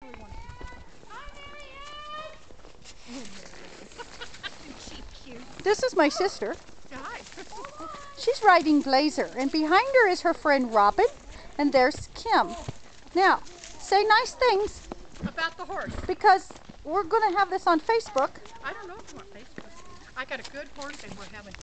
This is my sister. She's riding Blazer, and behind her is her friend Robin, and there's Kim. Now, say nice things. About the horse. Because we're going to have this on Facebook. I don't know if you want Facebook. I got a good horse and we're having